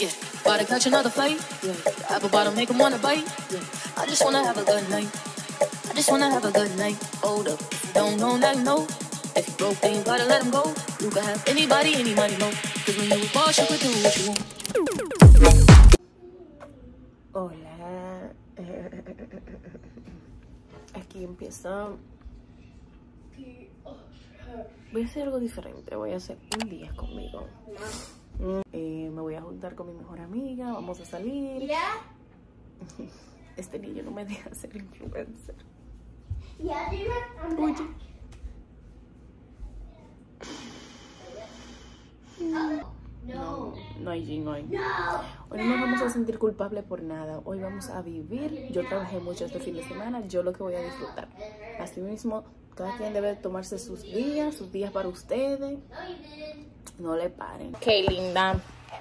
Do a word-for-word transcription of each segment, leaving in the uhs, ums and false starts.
Yeah, about to catch another fight. Yeah, apple bottom make 'em wanna bite. Yeah, I just wanna have a good night. I just wanna have a good night. Hold up, if you don't know, now you know. If you broke, then you gotta let 'em go. You can have anybody, any money, no. Cause when you was boss, you could do what you want. Hola. Aquí empieza. Voy a hacer algo diferente. Voy a hacer un día conmigo. Eh, me voy a juntar con mi mejor amiga. Vamos a salir. ¿Ya? Este niño no me deja ser influencer. ¿Ya, dime? Oye. No, no hay gin hoy. Hoy no nos vamos a sentir culpables por nada. Hoy vamos a vivir. Yo trabajé mucho este fin de semana. Yo lo que voy a disfrutar. Así mismo, cada quien debe tomarse sus días, sus días para ustedes. No le paren. Ok, linda.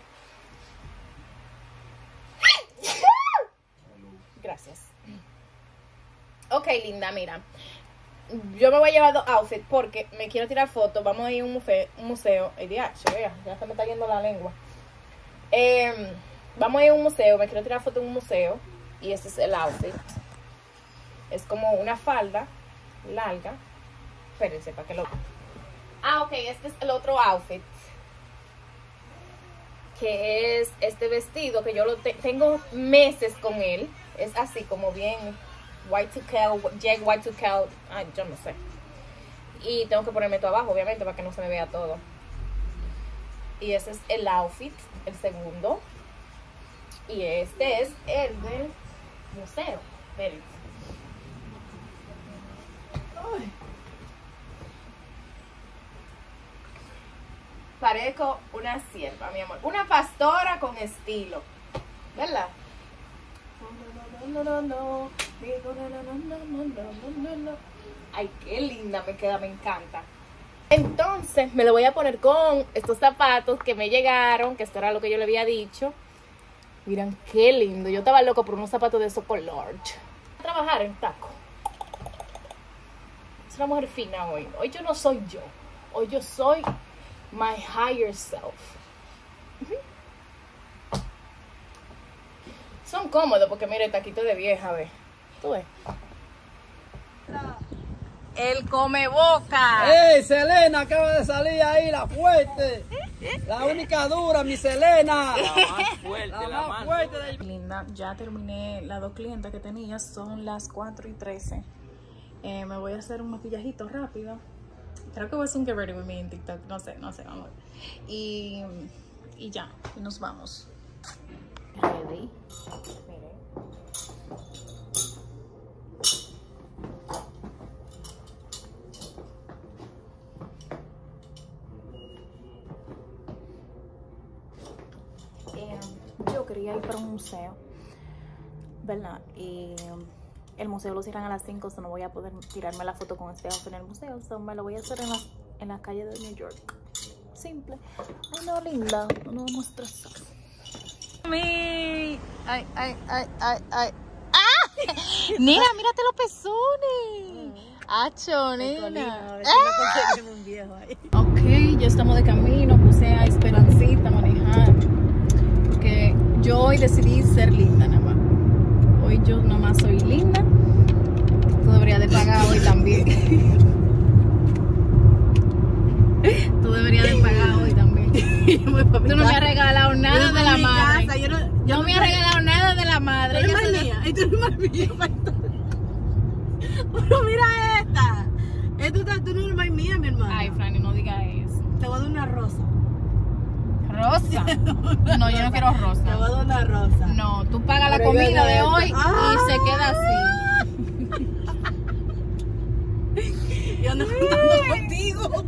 Gracias. Ok, linda, mira. Yo me voy a llevar dos outfits porque me quiero tirar fotos. Vamos a ir a un museo. Un museo. Ay, ya, ya se me está yendo la lengua. Eh, vamos a ir a un museo. Me quiero tirar fotos en un museo. Y este es el outfit. Es como una falda larga. Espérense para que lo... Ah, ok. Este es el otro outfit. Que es este vestido que yo lo te tengo meses con él. Es así como bien... white to Cal, Jack white to Cal, ay, yo no sé. Y tengo que ponerme todo abajo, obviamente, para que no se me vea todo. Y ese es el outfit, el segundo. Y este es el del museo. Espérense. Parezco una sierva, mi amor. Una pastora con estilo. ¿Verdad? No, no, no, no. Digo, no, no, no, no, no, no, no, no. Ay, qué linda me queda, me encanta. Entonces me lo voy a poner con estos zapatos que me llegaron, que esto era lo que yo le había dicho. Miren qué lindo. Yo estaba loco por unos zapatos de esos color. A trabajar en taco. Es una mujer fina hoy. Hoy yo no soy yo. Hoy yo soy my higher self. Uh-huh. Son cómodos porque mire, taquito de vieja, ve. Tú ves. El come boca. ¡Ey, Selena! Acaba de salir ahí, la fuerte. La única dura, mi Selena. La más fuerte, la, la más más fuerte. De... Linda, ya terminé las dos clientes que tenía. Son las cuatro y trece. Eh, me voy a hacer un maquillajito rápido. Creo que voy a hacer un Get Ready With Me en TikTok. No sé, no sé, vamos a ver. Y, y ya, y nos vamos. Ready. Miren. Eh, yo quería ir para un museo, ¿verdad? Y el museo lo cierran a las cinco, so no voy a poder tirarme la foto con este outfit en el museo, so me lo voy a hacer en la, en la calle de New York. Simple. Ay, no, linda, no nos vamos a estresar. Ay, ay, ay, ay, ay. ¡Ah! Mira, mírate los pezones. ¡Acho, nena! ¡Ah! Ok, ya estamos de camino. Puse a Esperancita a manejar. Porque yo hoy decidí ser linda nada más. Hoy yo nada más soy linda. Tú deberías de pagar hoy también. Tú deberías de pagar hoy también. Tú no me has regalado nada de la madre. Casa, yo no, yo no me has regalado nada de la madre. Tú eres más mía. Y tú eres más mía. Pero mira esta. Esta tú no eres más mía, mi hermana. Ay, Franny, no digas eso. Te voy a dar una rosa. ¿Rosa? No, yo no quiero rosa. Te voy a dar una rosa. No, tú pagas la Pero comida de esto. hoy ¡Ah! y se queda así. Yo ando juntando contigo.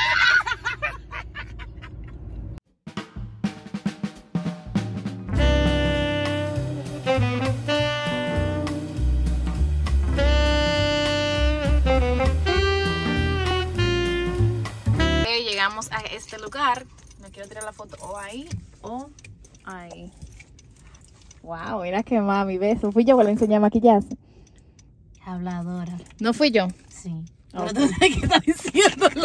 Llegamos a este lugar. Me quiero tirar la foto o ahí o ahí. Wow, mira que mami, beso. Fui yo que le enseñé a maquillarse. Habladora. ¿No fui yo? Sí. Okay. Pero tú sabes que está diciéndolo.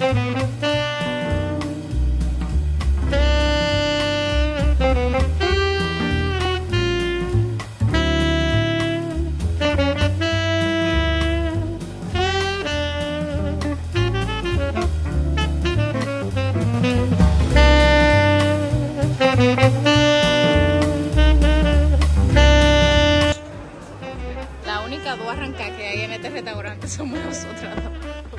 La única dos arrancadas que hay en este restaurante somos nosotras dos.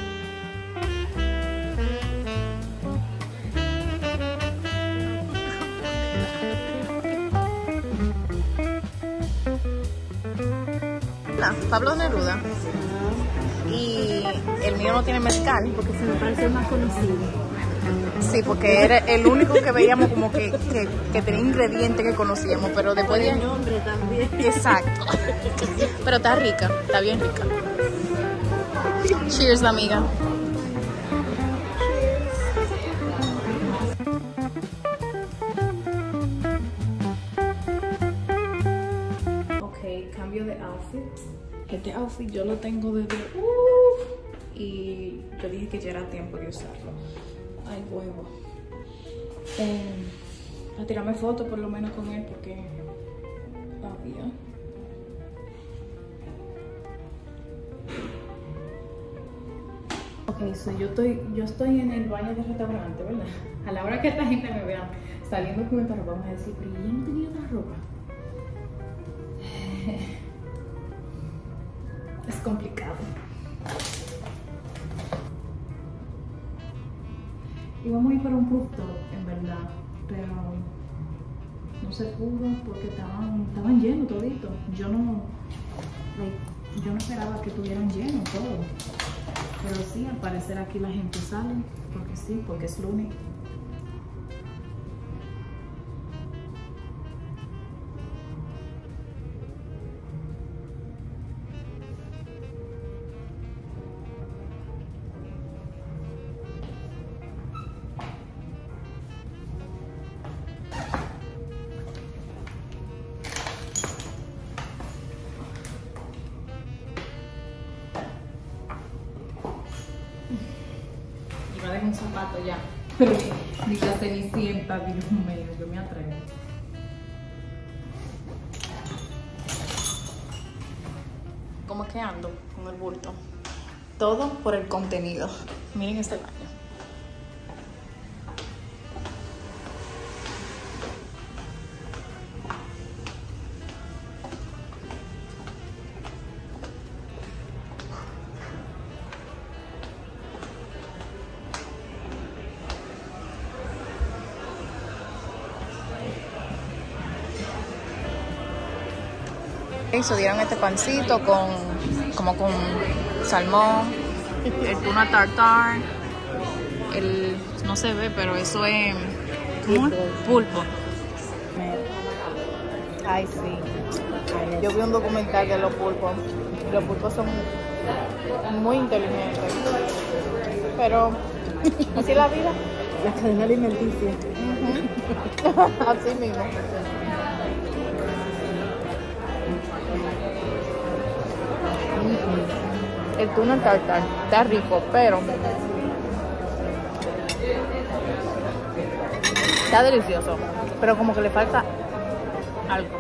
Pablo Neruda. Y el mío no tiene mezcal. Porque se me parece más conocido. Sí, porque era el único que veíamos como que, que, que tenía ingredientes que conocíamos, pero después El de... nombre también. Exacto. Pero está rica, está bien rica. Cheers, la amiga. Ok, cambio de outfit. Este outfit yo lo tengo desde... Uh, y yo dije que ya era tiempo de usarlo. Ay, huevo. Eh, a tirarme fotos por lo menos con él porque todavía. Ok, so yo estoy, yo estoy en el baño del restaurante, ¿verdad? A la hora que esta gente me vea saliendo con esta ropa, vamos a decir, pero yo no tenía otra ropa. Es complicado. Íbamos a ir para un rooftop, en verdad, pero no se pudo porque estaban, estaban llenos toditos. Yo no, like, yo no esperaba que estuvieran llenos todos. Pero sí, al parecer aquí la gente sale, porque sí, porque es lunes. Iba a dejar un zapato ya, pero ni la cenicienta, Dios mío, yo me atrevo. ¿Cómo es que ando con el bulto? Todo por el contenido. Miren este baño. Eso dieron este pancito con como con salmón, el tuna tartar, el no se ve, pero eso es ¿cómo es? Pulpo. Ay, sí. Yo vi un documental de los pulpos. Los pulpos son muy inteligentes, pero así es la vida. La cadena alimenticia. Uh-huh. Así mismo. El tuna tartar está rico, pero está delicioso, pero como que le falta algo.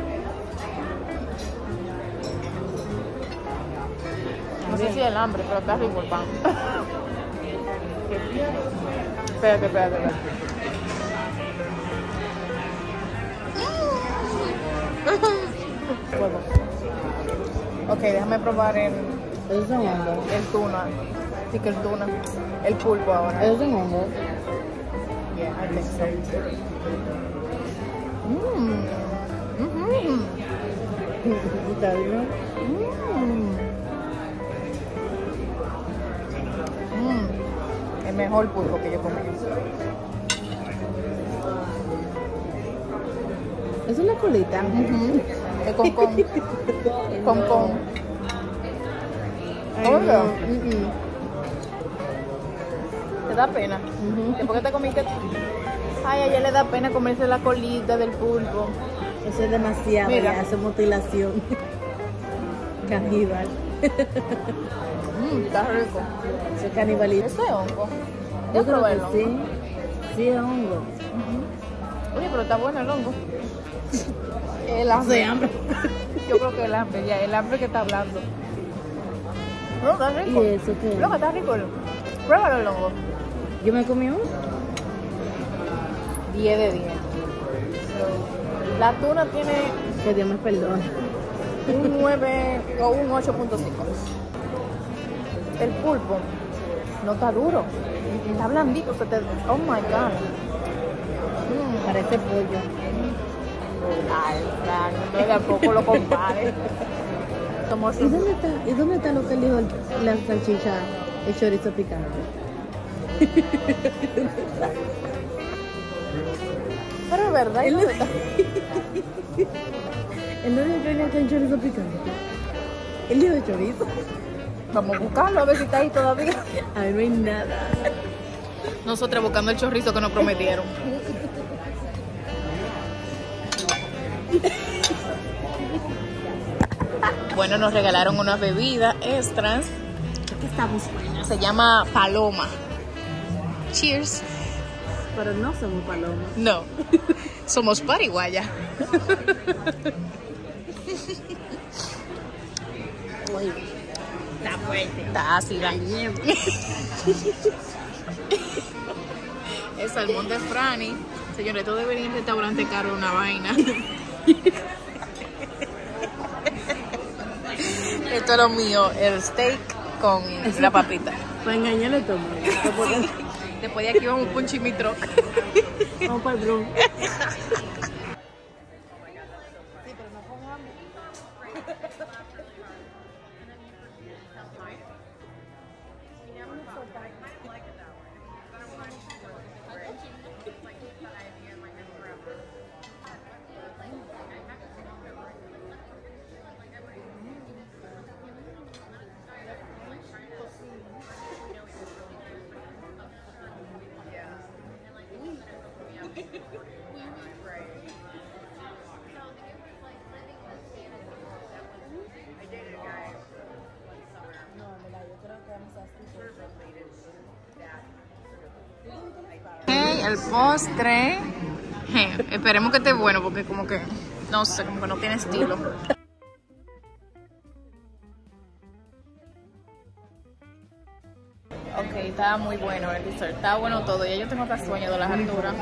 No sé si es el hambre, pero está rico el pan. Espérate, espérate, espérate. Huevo. Ok, déjame probar el, ¿Esos son hongos? el tuna. Sí, que el tuna. El pulpo ahora. ¿Esos son hongos? Yeah, I think so. Mmm. Mm-hmm. ¿Está bien? Mmm. Mmm. El mejor pulpo que yo comí. ¿Eso es la colita? Uh-huh. Es con con. con con. Ay, ¿Cómo no. que? Mm-mm. ¿Te da pena? Ujú. Después que te comiste. Ay, a ella le da pena comerse la colita del pulpo. Eso es demasiado, Mira. ya, eso es mutilación. Caníbal. Mmm, está rico. Eso es canibalismo. Ese hongo Yo Yo creo probé que el hongo. sí. Sí, es hongo. Oye, pero está bueno el hongo. El hambre. Yo creo que el hambre, ya, el hambre que está hablando. No, está rico. ¿Y eso qué? Loco, está rico. Pruébalo el hongo. Yo me comí uno. diez de diez. La tuna tiene Que Dios me perdone. un nueve o un ocho punto cinco. El pulpo no está duro. Está blandito. Se te... Oh my God. Mm. Parece pollo. Ay, Fran, no tampoco lo compares. Somos ¿Y dónde está, ¿y dónde está lo que él dijo la salchicha, el chorizo picante? Pero es verdad, ¿y dónde está? Él no dijo que venía con chorizo picante. Él dijo chorizo. Vamos a buscarlo a ver si está ahí todavía. A ver, no hay nada. Nosotros buscando el chorizo que nos prometieron. Bueno, nos regalaron unas bebidas extras. ¿Qué estamos buenas? Se llama Paloma. Cheers. Pero no somos palomas. No, somos pariguaya. Uy, está fuerte. Está ácida. El salmón de Franny. Señores, esto debería ir en restaurante caro una vaina. Esto es lo mío, el steak con la papita. Para engañarle a todo el mundo. Después de aquí vamos a un chimitroc. Vamos para el bron. El postre. Je, esperemos que esté bueno porque como que, no sé, como que no tiene estilo. Ok, estaba muy bueno el dessert, estaba bueno todo. Ya yo tengo hasta sueño de las alturas.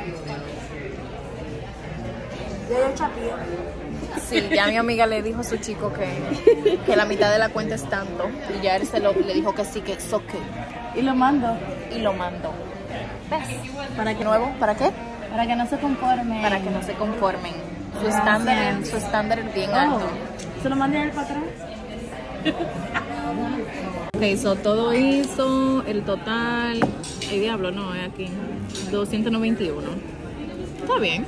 Sí, ya mi amiga le dijo a su chico que, que la mitad de la cuenta es tanto. Y ya él se lo, le dijo que sí, que es ok. Y lo mando. Y lo mandó. ¿Ves? Para que, ¿Nuevo? ¿Para qué? para que no se conforme. Para que no se conformen. Su Gracias. estándar, su estándar es bien Oh, alto. ¿se lo mandé a él para atrás? Ok, so todo hizo el total. El diablo, no, es aquí. doscientos noventa y uno. Está bien.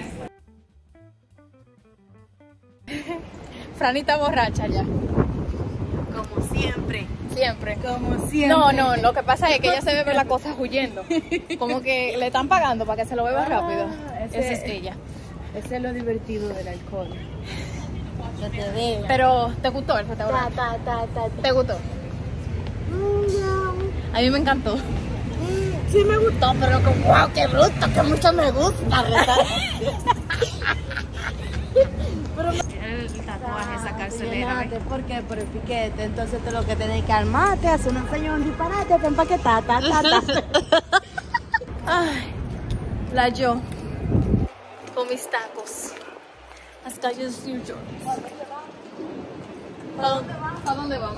Franita borracha ya. Como siempre. Siempre. Como siempre. No, no, lo que pasa es que ella se bebe las cosas huyendo. Como que le están pagando para que se lo beba rápido. ese- Esa es ella. Ese es lo divertido del alcohol. Que te beba. Pero, ¿te gustó el restaurante? Ta, ta, ta, ta. ¿Te gustó? A mí me encantó. Sí me gustó, pero que wow, qué bruto, que mucho me gusta, ¿verdad? El tatuaje, sacársele. ¿Por qué? Por el piquete. Entonces tú lo que tenés que armarte, hacer un enseño un disparate, para empaquetar, ta, ta, ta. Ay, la yo. Con mis tacos. Las calles New York. ¿A dónde vamos? ¿A dónde vamos?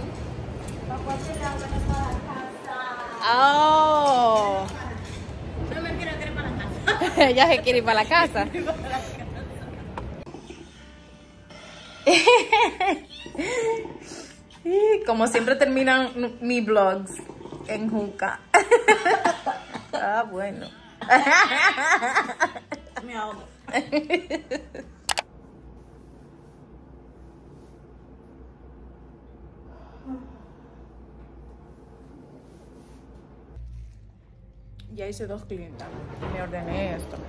Oh. No me quiero ir para la casa. Ella se quiere ir para la casa. Como siempre terminan mis vlogs en juca. Ah, bueno. Me ahogo. Ya hice dos clientas. Me ordené esto.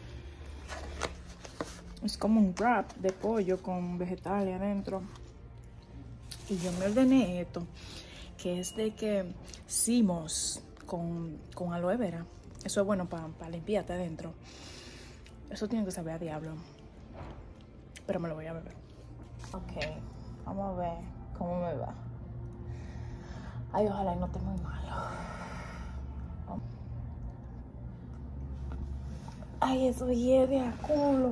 Es como un wrap de pollo con vegetales adentro. Y yo me ordené esto, que es de que Simos con, con aloe vera. Eso es bueno para pa limpiarte adentro. Eso tiene que saber a diablo. Pero me lo voy a beber. Ok, vamos a ver cómo me va. Ay, ojalá y no esté muy malo. Ay, eso hiede a culo.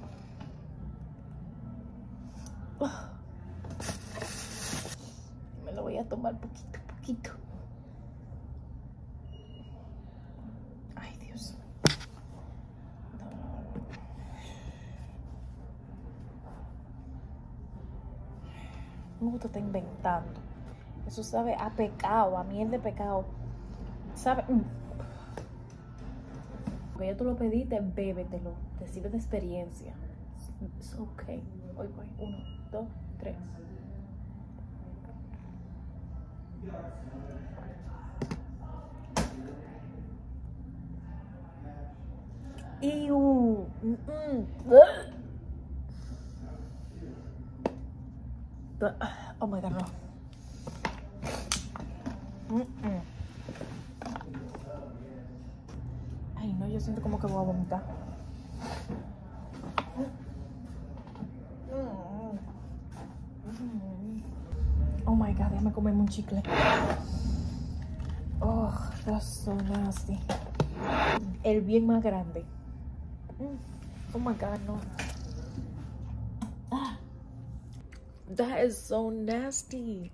Me lo voy a tomar poquito, poquito. Ay, Dios. Me gusta estar inventando. Eso sabe a pecado, a miel de pecado. Sabe. Porque ya tú lo pediste, bébetelo. Te sirve de experiencia. Es ok. Hoy voy. Uno, dos, tres. Iu. Mm -mm. Oh my god, no. Mm -mm. Ay, no, yo siento como que voy a vomitar. Oh my god, déjame comerme un chicle. Oh, that's so nasty. El bien más grande. Oh my god, no. Ah, that is so nasty.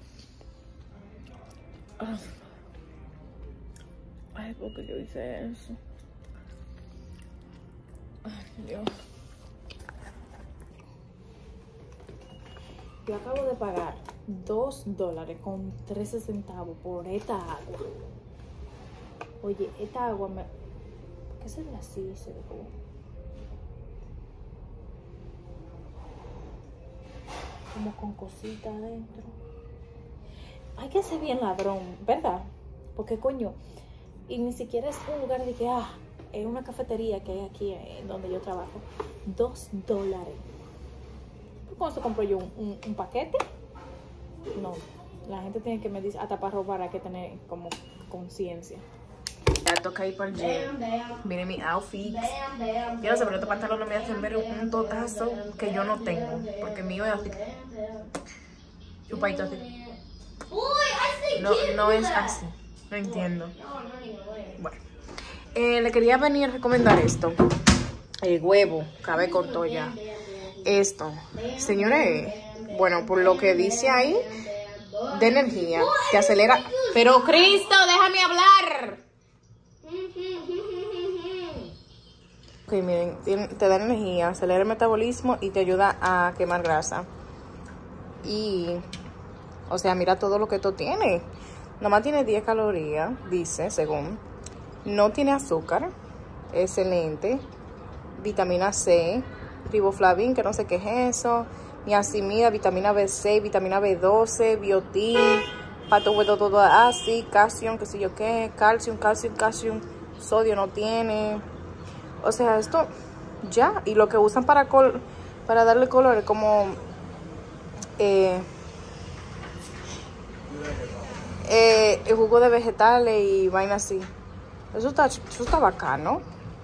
Oh. Ay, ¿por qué yo hice eso? Ay, Dios. Yo acabo de pagar dos dólares con trece centavos por esta agua. Oye, esta agua me... ¿Por qué se ve así? Se ve como... como con cositas adentro. Hay que ser bien ladrón, ¿verdad? Porque coño, y ni siquiera es un lugar de que, ah, es una cafetería que hay aquí en donde yo trabajo. Dos dólares. ¿Cómo se compró yo un, un, un paquete? No, la gente tiene que medir, hasta para robar hay que tener como conciencia. Ya toca ir para el gym. Miren mi outfit. Yo no sé, pero estos pantalones me hacen ver un totazo que yo no tengo. Porque mío es así. Chupadito así. No, no es así. No entiendo. Bueno. Eh, le quería venir a recomendar esto. El huevo. Cabe corto ya. Esto. Señores. Bueno, por lo que dice ahí. De energía. Que acelera. Pero Cristo, déjame hablar. Ok, miren, te da energía, acelera el metabolismo y te ayuda a quemar grasa. Y, o sea, mira todo lo que esto tiene. Nomás tiene diez calorías, dice, según. No tiene azúcar, excelente. Vitamina C, riboflavin, que no sé qué es eso. Niacimida, vitamina B seis, vitamina B doce, biotín, pato huevo todo así, calcio, qué sé yo qué, calcium, calcium, calcium, sodio no tiene. O sea, esto ya. Y lo que usan para col para darle color es como eh, eh, el jugo de vegetales y vaina así. Eso está, eso está bacano.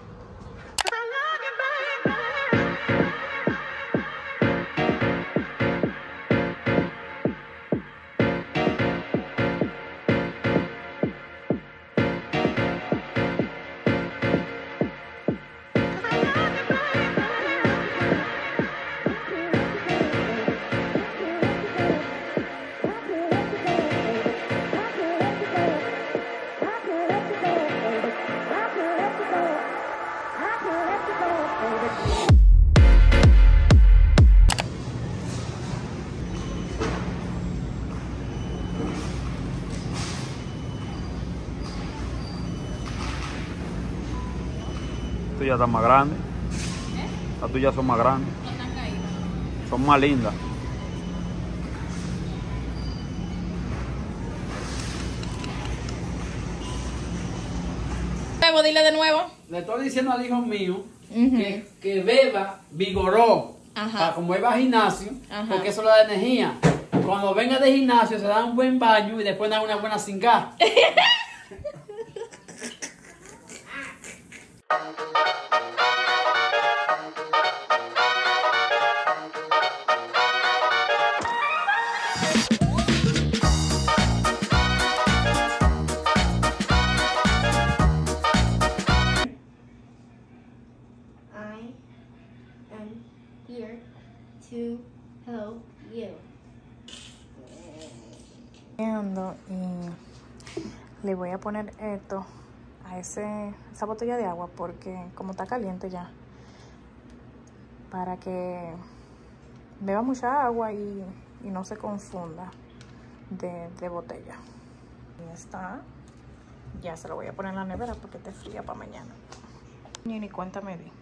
Las tuyas están más grandes. ¿Eh? Las tuyas son más grandes. No están caídas. Son más lindas. Dile de nuevo. Le estoy diciendo al hijo mío uh-huh. que, que beba vigoró. Ajá. Para como él va al gimnasio, ajá, porque eso le da energía. Cuando venga de gimnasio se da un buen baño y después da una buena cingada. to help you. Y le voy a poner esto a ese, esa botella de agua porque como está caliente ya, para que beba mucha agua y, y no se confunda de, de botella. Ya está. Ya se lo voy a poner en la nevera porque esté fría para mañana. Ni ni cuenta me di.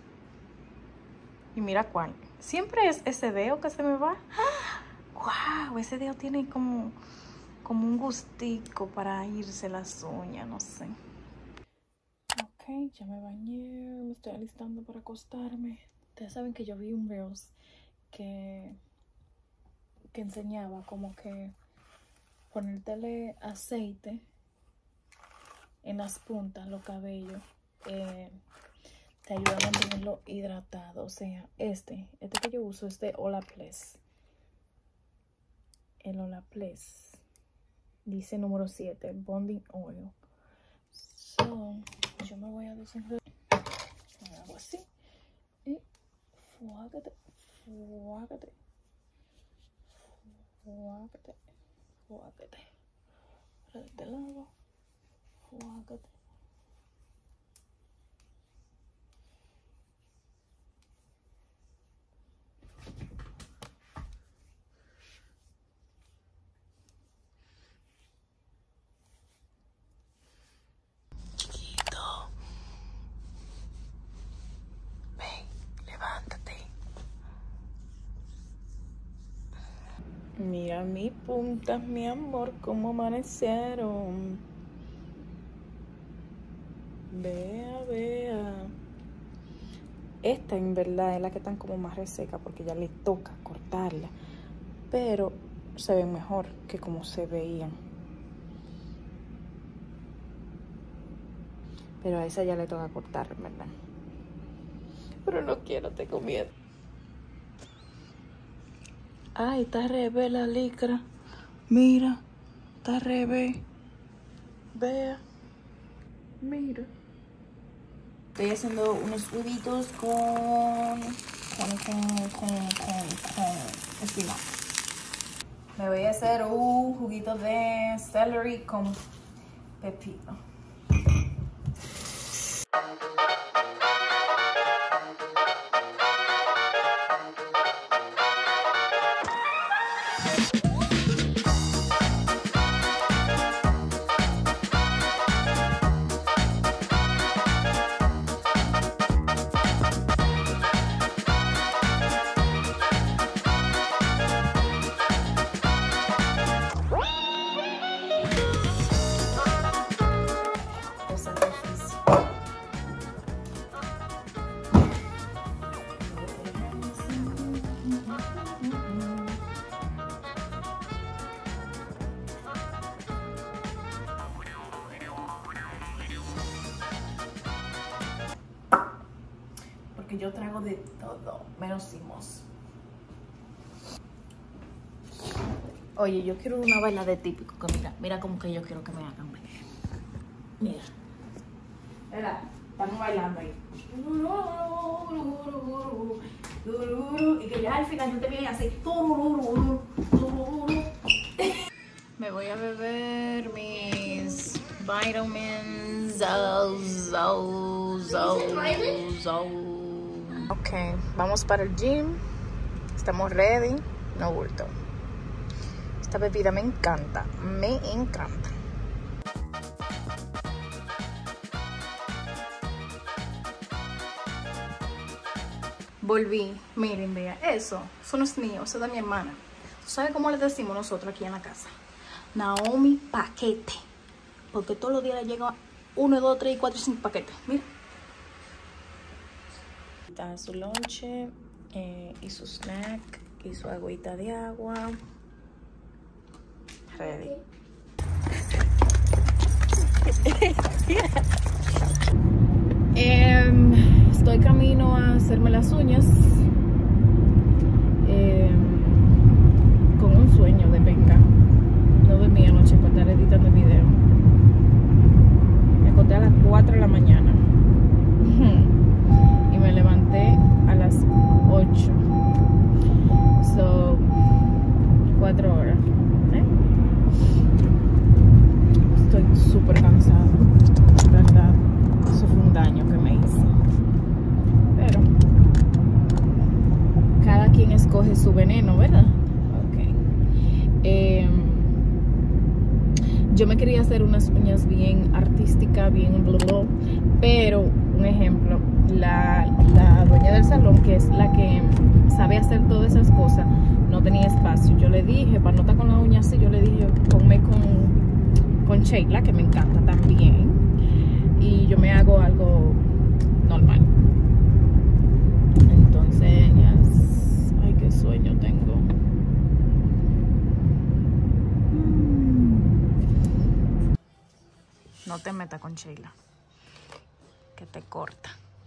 Y mira cuál. Siempre es ese dedo que se me va. ¡Ah! ¡Wow! Ese dedo tiene como, como un gustico para irse las uñas, no sé. Ok, ya me bañé. Me estoy alistando para acostarme. Ustedes saben que yo vi un Reels que, que enseñaba como que ponértele aceite en las puntas, los cabellos, eh, te ayuda a mantenerlo hidratado. O sea, este, este que yo uso es de Olaplex. El Olaplex dice número siete, Bonding Oil. So, yo me voy a desenredar. Me hago así. Y fuágate, fuágate, fuágate, fuágate. Para este lado. Fuágate. Chiquito. Ven, levántate. Mira mis puntas, mi amor, cómo amanecieron. Vea, vea. Esta en verdad es la que están como más reseca porque ya le toca cortarla. Pero se ven mejor que como se veían. Pero a esa ya le toca cortar, ¿verdad? Pero no quiero, tengo miedo. Ay, está al revés la licra. Mira, está al revés. Vea. Mira. Estoy haciendo unos huevitos con, con, con, con, con, con espinaca. Me voy a hacer un juguito de celery con pepino. Yo trago de todo, menos simos. Oye, yo quiero una baila de típico, que mira, mira como que yo quiero que me hagan. Mira. Mira, estamos bailando ahí. Y que ya al final yo te viene así. Me voy a beber mis vitamins. Zau, zau, zau, zau. Ok, vamos para el gym. Estamos ready. No bulto. Esta bebida me encanta. Me encanta. Volví. Miren, vea. Eso. Eso no es mío. Eso es de mi hermana. ¿Sabe cómo le decimos nosotros aquí en la casa? Naomi paquete. Porque todos los días le llega uno, dos, tres, cuatro, cinco paquetes. Mira. Está su lonche eh, y su snack y su agüita de agua. Ready. eh, estoy camino a hacerme las uñas eh, con un sueño de penca. No dormí anoche por estar editando el video. Me acosté a las cuatro de la mañana. Me levanté a las ocho. ¿verdad? Ok. Eh, yo me quería hacer unas uñas bien artísticas, bien bla, bla, pero un ejemplo, la, la dueña del salón, que es la que sabe hacer todas esas cosas, no tenía espacio. Yo le dije, para no estar con la uña así, yo le dije, ponme con, con Sheila, que me encanta también, y yo me hago algo normal. Entonces, yes. Ay, qué sueño tengo. No te metas con Sheila, que te corta.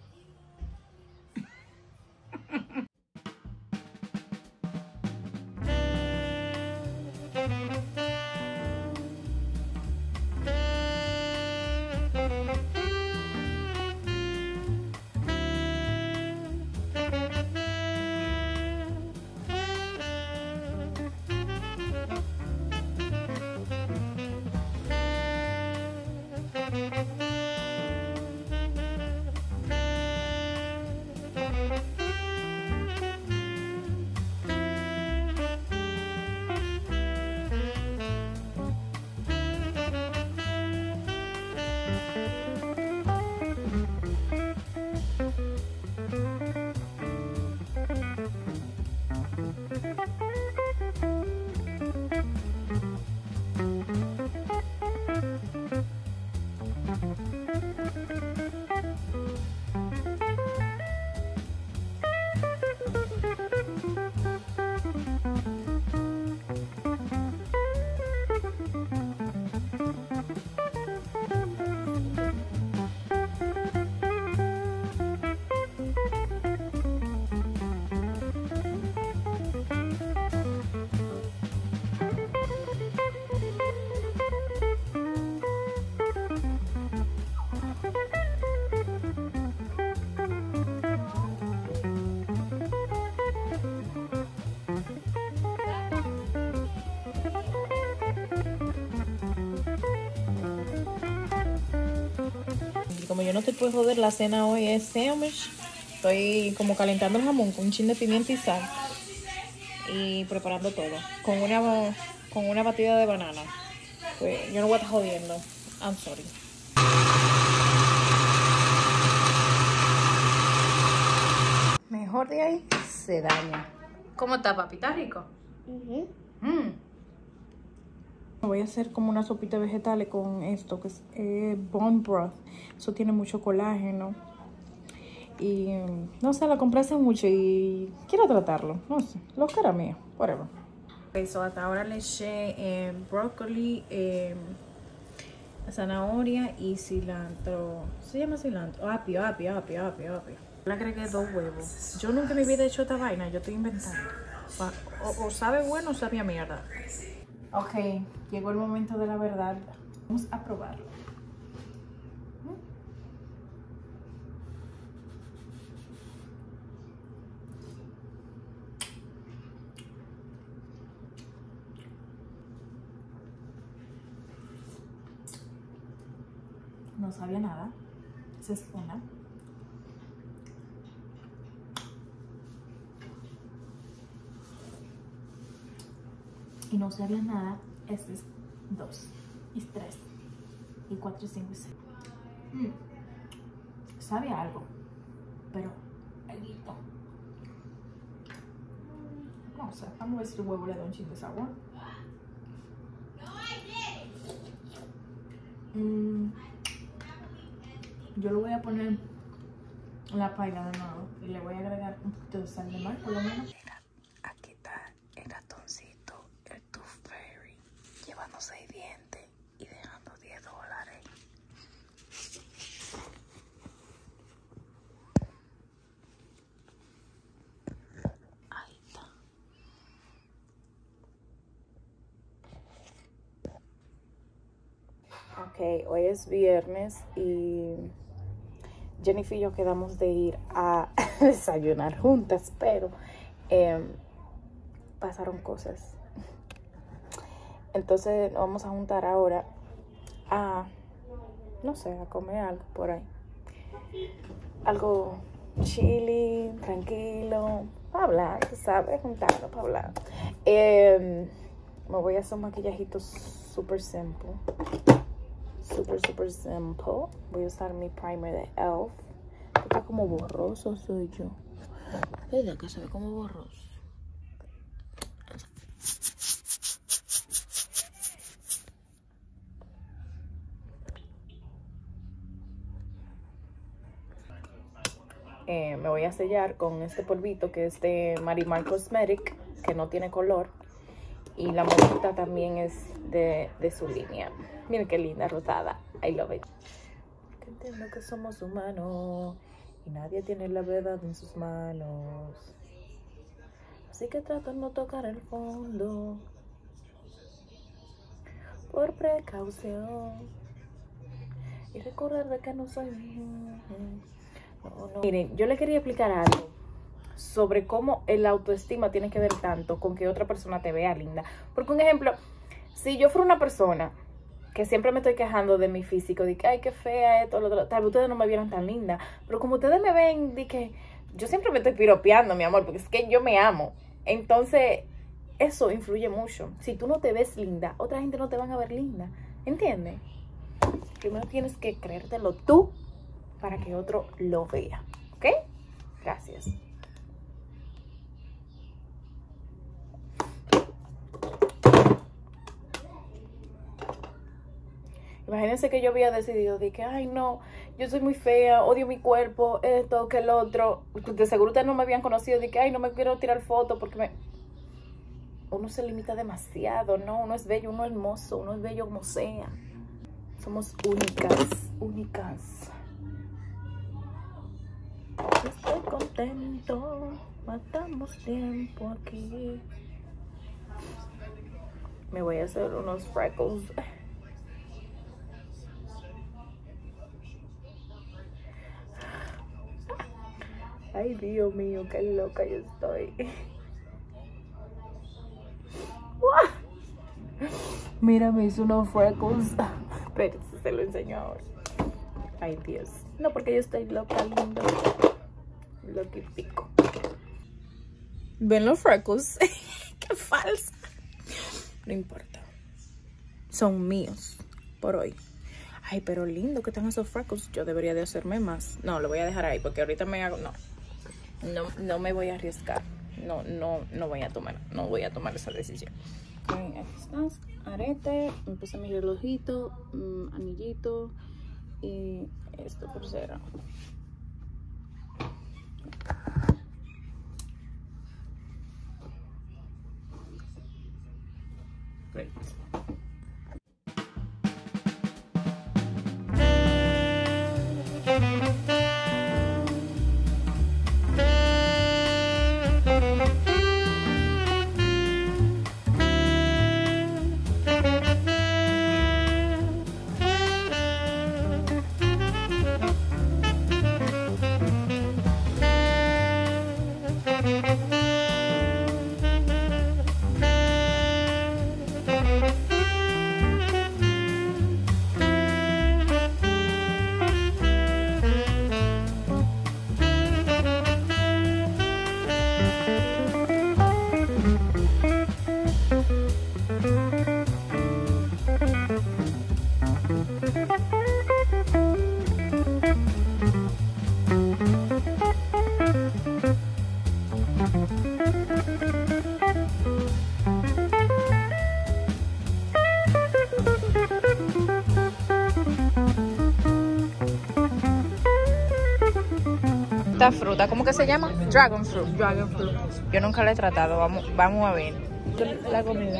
Como yo no te puedo joder, la cena hoy es sandwich. Estoy como calentando el jamón con un chin de pimienta y sal. Y preparando todo. Con una, con una batida de banana. Pues yo no voy a estar jodiendo. I'm sorry. Mejor de ahí se daña. ¿Cómo está, papi? ¿Está rico? Uh-huh. Mm. Voy a hacer como una sopita de vegetales con esto, que es eh, bone broth. Eso tiene mucho colágeno. Y no sé, lo compré hace mucho y quiero tratarlo. No sé, lo que era mío, whatever. Okay, so hasta ahora le eché eh, brócoli, eh, zanahoria y cilantro. ¿Se llama cilantro? Apio, apio, apio, apio, apio. Le agregué dos huevos. Yo nunca en mi vida he hecho esta vaina, yo estoy inventando. O, o sabe bueno o sabe a mierda. Ok, llegó el momento de la verdad. Vamos a probarlo. No sabía nada. Esa es una. Y no sabía nada. Este es dos. Y tres. Y cuatro, y cinco, y seis. Mm. Sabe a algo. Pero algo. No sé. Vamos a ver si el huevo le da un chin de sabor. Mm. Yo le voy a poner la paila de nuevo. Y le voy a agregar un poquito de sal de mar, por lo menos. Mira, aquí está el ratoncito, el Tooth Fairy, llevando seis dientes y dejando diez dólares. Ahí está. Ok, hoy es viernes y Jennifer y yo quedamos de ir a desayunar juntas, pero eh, pasaron cosas. Entonces nos vamos a juntar ahora a, no sé, a comer algo por ahí. Algo chili, tranquilo, para hablar, tú sabes, juntarnos para hablar. Eh, me voy a hacer un maquillajito súper simple. Súper, súper simple. Voy a usar mi primer de e l f. Está como borroso soy yo. ¿Verdad que se ve como borroso? Eh, me voy a sellar con este polvito que es de Marimar Cosmetic, que no tiene color. Y la monita también es de, de su línea. Miren qué linda, rosada. I love it. Que entiendo que somos humanos y nadie tiene la verdad en sus manos. Así que trato de no tocar el fondo por precaución. Y recordar de que no soy... No, no. Miren, yo le quería explicar algo sobre cómo el autoestima tiene que ver tanto con que otra persona te vea linda. Porque un ejemplo, si yo fuera una persona que siempre me estoy quejando de mi físico, de que ay, qué fea esto, lo otro, tal vez ustedes no me vieran tan linda, pero como ustedes me ven, de que yo siempre me estoy piropeando, mi amor, porque es que yo me amo. Entonces, eso influye mucho. Si tú no te ves linda, otra gente no te van a ver linda, ¿entiendes? Primero tienes que creértelo tú para que otro lo vea, ¿ok? Gracias. Imagínense que yo había decidido de que, ay no, yo soy muy fea, odio mi cuerpo, esto, que el otro. De seguro ustedes no me habían conocido, de que, ay, no me quiero tirar fotos porque me... Uno se limita demasiado, ¿no? Uno es bello, uno es hermoso, uno es bello como sea. Somos únicas, únicas. Estoy contento, matamos tiempo aquí. Me voy a hacer unos freckles. Ay, Dios mío, qué loca yo estoy. Mira, me hizo unos freckles. Pero se lo enseño ahora. Ay, Dios. No, porque yo estoy loca, lindo. Loca y pico. ¿Ven los freckles? Qué falsa. No importa. Son míos por hoy. Ay, pero lindo que están esos freckles. Yo debería de hacerme más. No, lo voy a dejar ahí porque ahorita me hago... No. No, no me voy a arriesgar. No, no, no voy a tomar, no voy a tomar esa decisión. Okay, aquí estás. Arete, me puse mi relojito, um, anillito y esto pulsera. Great. Esta fruta, ¿cómo que se llama? Dragon fruit. Dragon fruit. Yo nunca la he tratado, vamos, vamos a ver. La comida.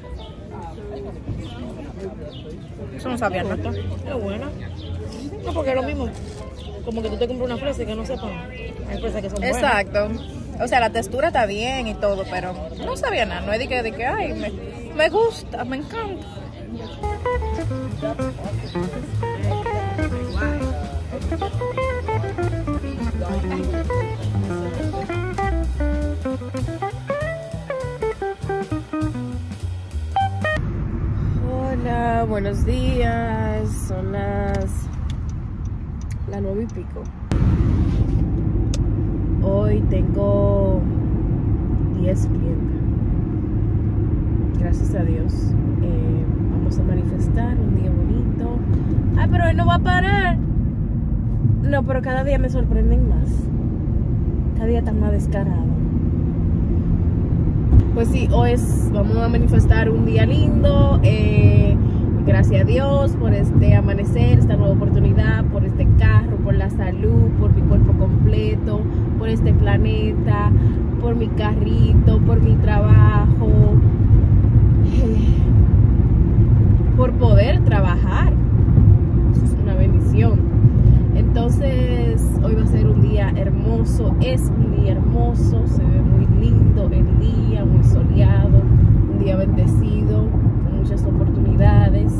Eso no sabía, ¿no? Es buena. No, porque es lo mismo. Como que tú te compras una fresa y que no sepan. Hay fresas que son buenas. Exacto. O sea, la textura está bien y todo, pero no sabía nada. No es de que, de que ay, me, me gusta, me encanta. Hola, buenos días. Son las las nueve y pico. Hoy tengo diez clientes. Gracias a Dios. Eh, vamos a manifestar un día bonito. Ay, pero él no va a parar. No, pero cada día me sorprenden más. Cada día está más descarado. Pues sí, hoy es, vamos a manifestar un día lindo. Eh, gracias a Dios por este amanecer, esta nueva oportunidad, por este carro, por la salud, por mi cuerpo completo, por este planeta, por mi carrito, por mi trabajo, eh, por poder trabajar. Eso es una bendición. Entonces, hoy va a ser un día hermoso, es un día hermoso, se ve muy lindo el día, muy soleado, un día bendecido, con muchas oportunidades.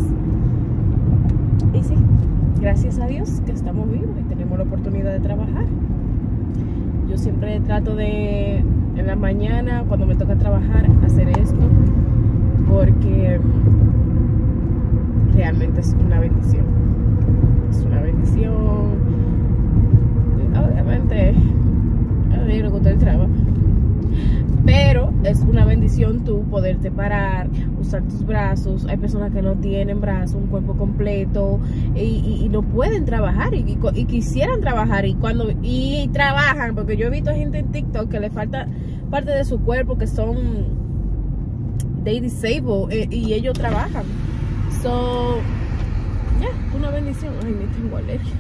Y sí, gracias a Dios que estamos vivos y tenemos la oportunidad de trabajar. Yo siempre trato de, en la mañana, cuando me toca trabajar, hacer esto, porque realmente es una bendición. Es una bendición. Obviamente, yo creo que usted trabaja, pero es una bendición tú poderte parar, usar tus brazos. Hay personas que no tienen brazos, un cuerpo completo y, y, y no pueden trabajar y, y, y quisieran trabajar y cuando y trabajan, porque yo he visto gente en TikTok que le falta parte de su cuerpo, que son they disabled eh, y ellos trabajan. So, ya, yeah, una bendición. Ay, me tengo alergia.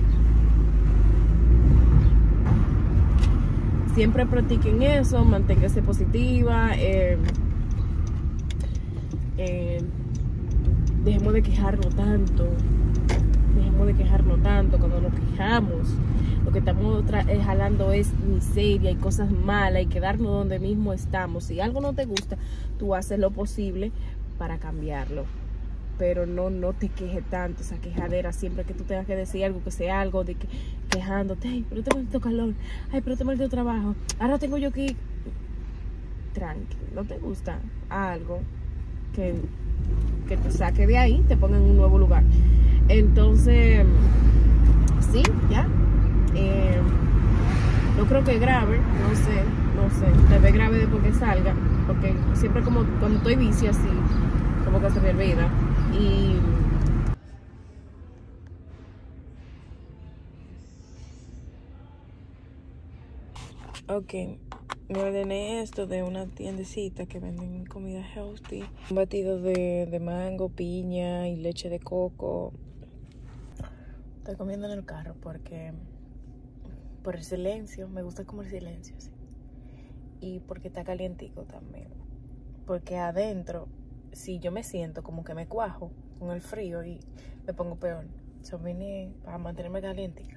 Siempre practiquen eso, manténgase positiva, eh, eh, dejemos de quejarnos tanto, dejemos de quejarnos tanto. Cuando nos quejamos, lo que estamos jalando es miseria y cosas malas y quedarnos donde mismo estamos. Si algo no te gusta, tú haces lo posible para cambiarlo. Pero no, no te quejes tanto, esa quejadera, siempre que tú tengas que decir algo, que sea algo de que quejándote, ay, pero tengo maldito calor, ay, pero tengo maldito trabajo, ahora tengo yo que... Tranqui, no te gusta algo que, que te saque de ahí, te ponga en un nuevo lugar. Entonces, sí, ya. Eh, no creo que grave, no sé, no sé, te ve grave después que salga, porque siempre como cuando estoy bici así, como que se me olvida. Y ok, me ordené esto de una tiendecita que venden comida healthy, un batido de, de mango, piña y leche de coco. Estoy comiendo en el carro porque por el silencio, me gusta comer silencio, sí. Y porque está calientico también, porque adentro, si yo me siento como que me cuajo con el frío y me pongo peor. Yo vine para mantenerme calientica.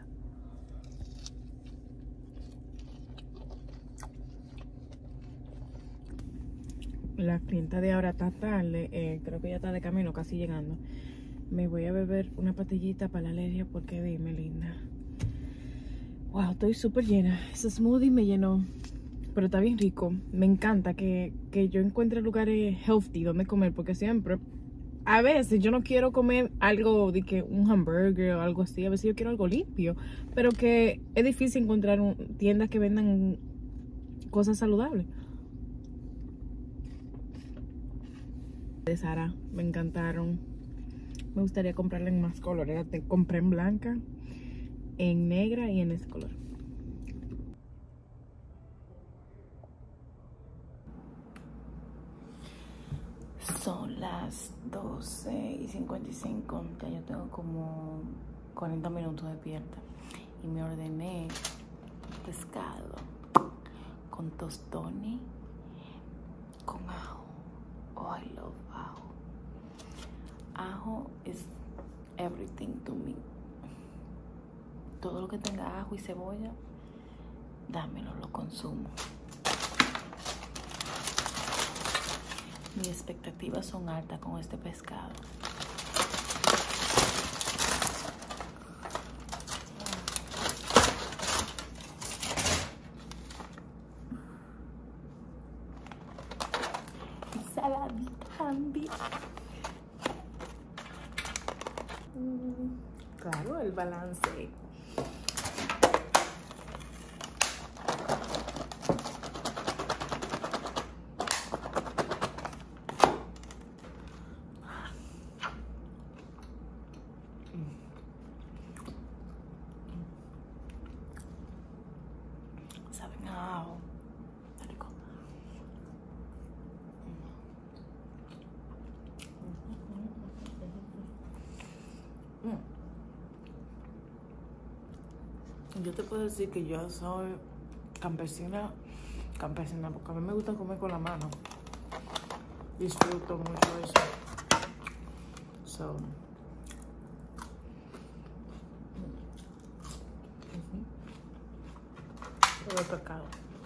La clienta de ahora está tarde, eh, creo que ya está de camino, casi llegando. Me voy a beber una pastillita para la alergia porque dime, linda. Wow, estoy súper llena. Ese smoothie me llenó. Pero está bien rico. Me encanta que, que yo encuentre lugares healthy donde comer, porque siempre, a veces yo no quiero comer algo de que un hamburger o algo así. A veces yo quiero algo limpio, pero que es difícil encontrar un, tiendas que vendan cosas saludables. De Sara, me encantaron. Me gustaría comprarla en más colores. Te compré en blanca, en negra y en ese color. Son las doce y cincuenta y cinco, ya yo tengo como cuarenta minutos despierta y me ordené pescado con tostones con ajo. Oh, I love ajo. Ajo is everything to me. Todo lo que tenga ajo y cebolla, dámelo, lo consumo. Mis expectativas son altas con este pescado. Saladita también. Mm, claro, el balance. Wow. Qué rico. Mm. Yo te puedo decir que yo soy campesina, campesina, porque a mí me gusta comer con la mano. Disfruto mucho eso. So, todo el pescado.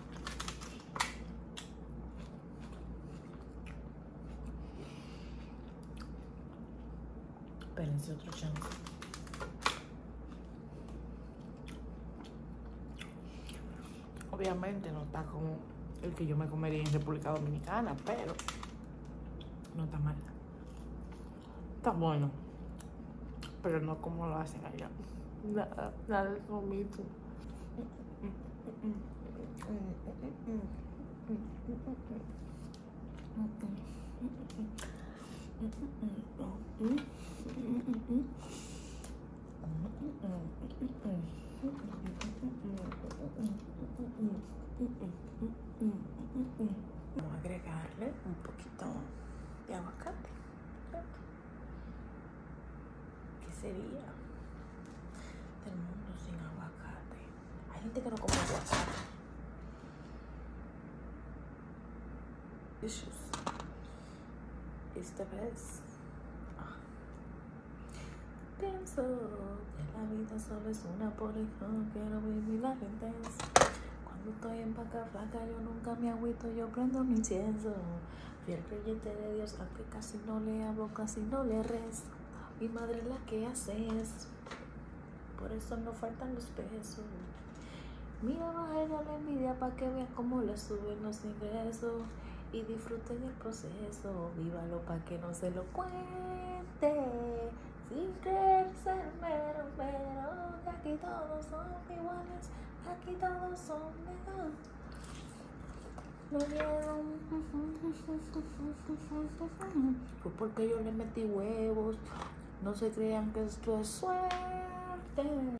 Espérense otro chance. Obviamente no está como el que yo me comería en República Dominicana, pero no está mal. Está bueno, pero no como lo hacen allá. Nada, nada es lo mismo. Vamos a agregarle un poquito de aguacate. ¿Qué sería del mundo sin aguacate? Hay gente que no come aguacate. Delicious. It's the best. Ah. Pienso que la vida solo es una, por eso no quiero vivirla intensa. Cuando estoy en vaca flaca yo nunca me agüito, yo prendo mi incienso. Fiel creyente de Dios, aunque casi no le hablo, casi no le rezo. Mi madre es la que hace eso, por eso no faltan los pesos. Mira, baja la envidia para que vean cómo le suben los ingresos y disfruten el proceso. Vívalo para que no se lo cuente, sin creer ser mero, pero que aquí todos son iguales, aquí todos son iguales. No dieron, fue porque yo le metí huevos. No se crean que esto es suerte.